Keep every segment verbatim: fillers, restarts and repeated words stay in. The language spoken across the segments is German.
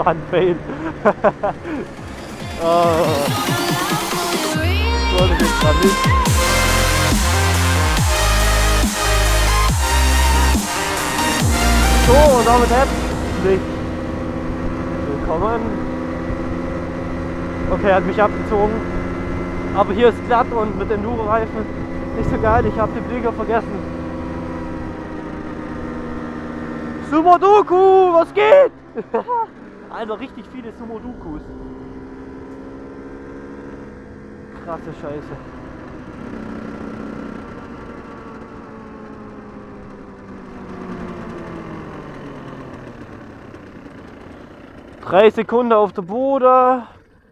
war ein Fail. Oh. Das wollte ich jetzt gerade nicht. So, und damit herzlich willkommen. Okay, er hat mich abgezogen. Aber hier ist glatt und mit Enduro-Reifen nicht so geil. Ich habe den Flieger vergessen. Sumodoku, was geht? Also richtig viele Sumodokus. Krasse Scheiße. Drei Sekunden auf der Boden.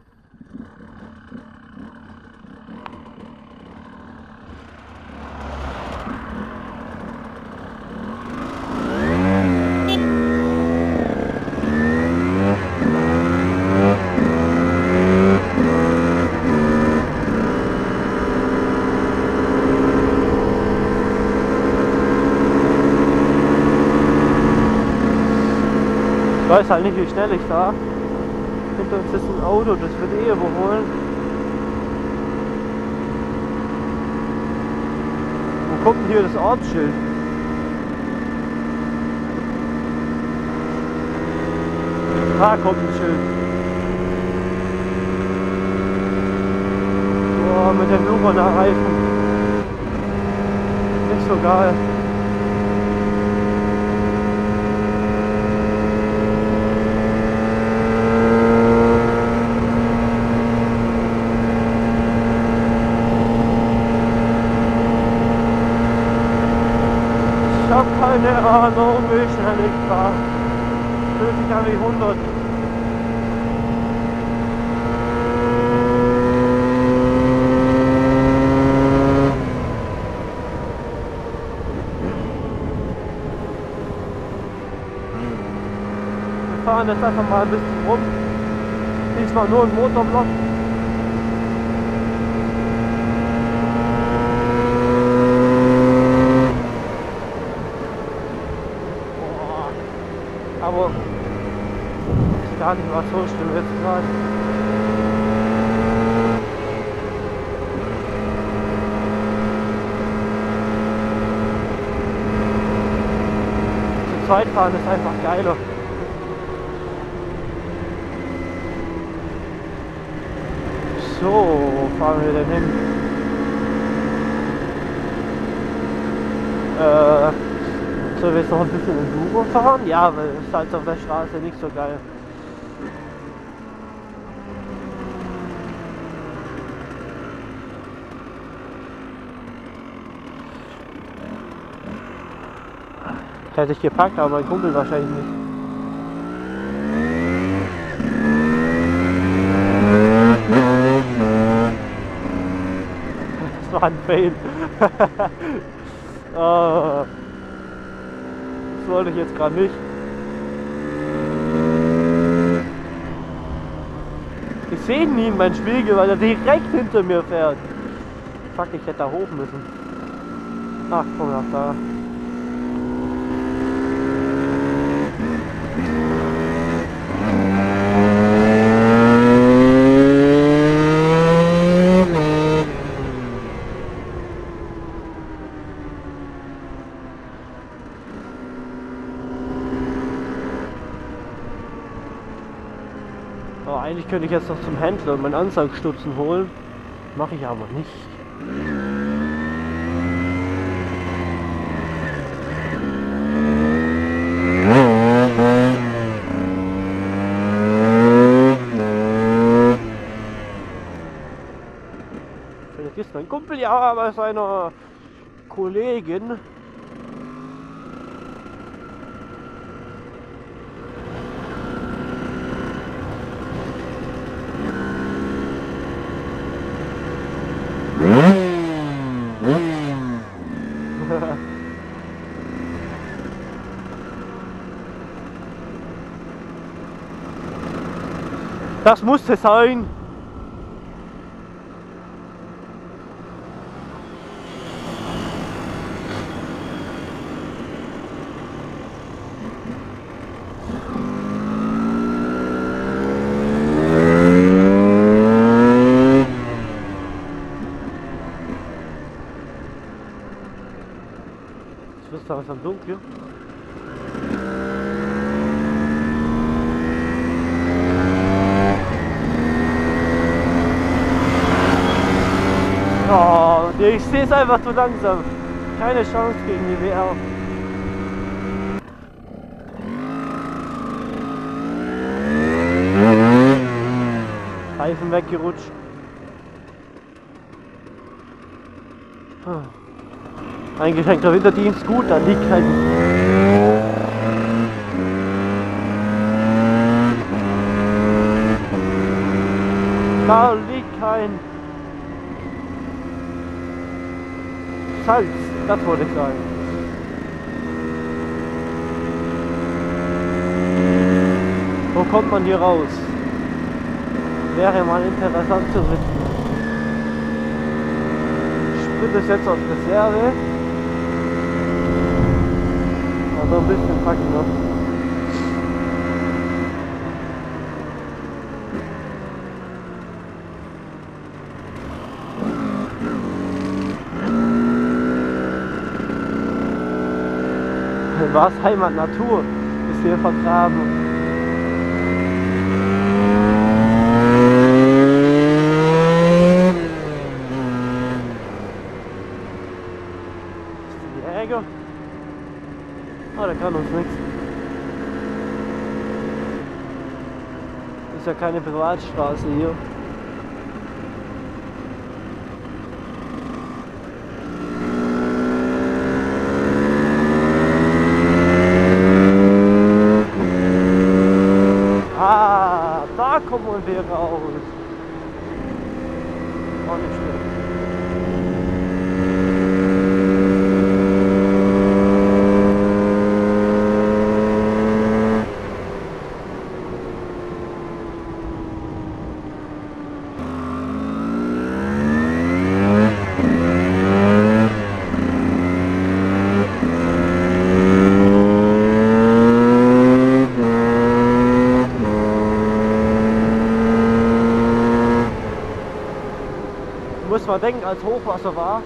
Ich weiß halt nicht, wie schnell ich fahre. Hinter uns ist ein Auto, das wird eh überholen. Wo kommt denn hier das Ortsschild? Da kommt ein Schild. Boah, mit den Nummern erreichen. Nicht so geil. Ich hab keine Ahnung, wie schnell ich fahre. Fühlt sich an wie hundert. Wir fahren jetzt einfach mal ein bisschen rum. Diesmal nur ein Motorblock. Aber ist gar nicht mal so schlimm jetzt gerade. Zu zweit fahren ist einfach geiler. So, wo fahren wir denn hin? Äh, Sollen wir jetzt noch ein bisschen Enduro fahren? Ja, weil es ist halt auf der Straße nicht so geil. Hätte ich gepackt, aber mein Kumpel wahrscheinlich nicht. Das war ein Fail. Oh. Das wollte ich jetzt gerade nicht. Ich sehe nie in meinen Spiegel, weil er direkt hinter mir fährt. Fuck, ich hätte da hoch müssen. Ach, komm nach da. Aber eigentlich könnte ich jetzt noch zum Händler und meinen Ansaugstutzen holen. Mache ich aber nicht. Vielleicht ist mein Kumpel ja bei seiner Kollegin. Das musste sein. Jetzt wird es langsam dunkel. Oh, ich sehe es einfach zu langsam. Keine Chance gegen die W R. Reifen weggerutscht. Eingeschränkter Winterdienst, gut, da liegt kein... Da liegt kein... Salz, das wollte ich sagen. Wo kommt man hier raus? Wäre mal interessant zu wissen. Sprit ist jetzt aus Reserve. Also ein bisschen packen noch. Was? Heimat Natur ist hier vergraben. Oh, der kann uns nichts. Ist ja keine Privatstraße hier. Ah, da kommen wir raus. Oh, nicht schlecht. Muss man denken, als Hochwasser war.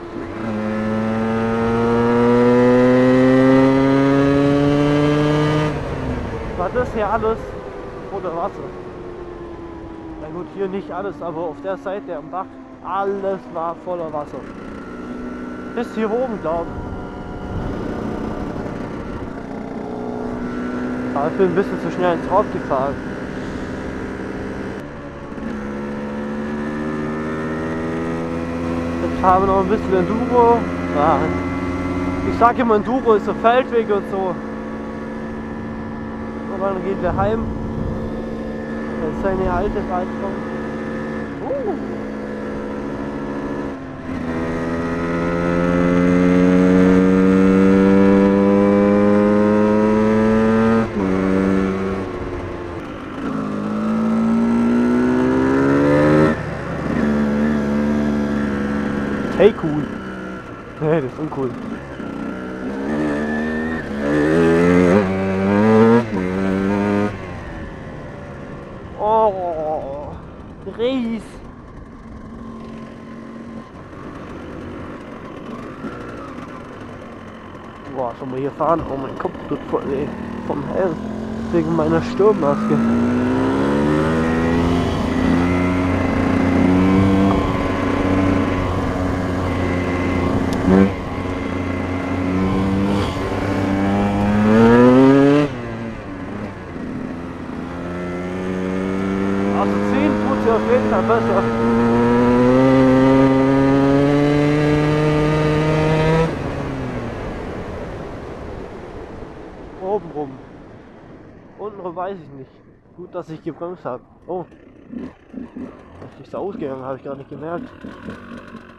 War das hier alles unter Wasser. Na gut, hier nicht alles, aber auf der Seite am Bach, alles war voller Wasser. Bis hier oben, glaube ich. Aber ich bin ein bisschen zu schnell ins Rad gefahren. Jetzt haben wir noch ein bisschen Enduro. Ja, ich sage immer, Enduro ist so Feldweg und so. Und dann gehen wir heim. Das ist eine alte Reitform. Uh. Hey, cool. Nee, das ist uncool. Oh, Ries. Boah, soll man hier fahren? Oh, mein Kopf tut voll weh vom Helm wegen meiner Sturmmaske. Also ziehen tut sie auf jeden Fall besser. Oben rum. Untenrum weiß ich nicht. Gut, dass ich gebremst habe. Oh. Das ist ausgegangen, habe ich gar nicht gemerkt.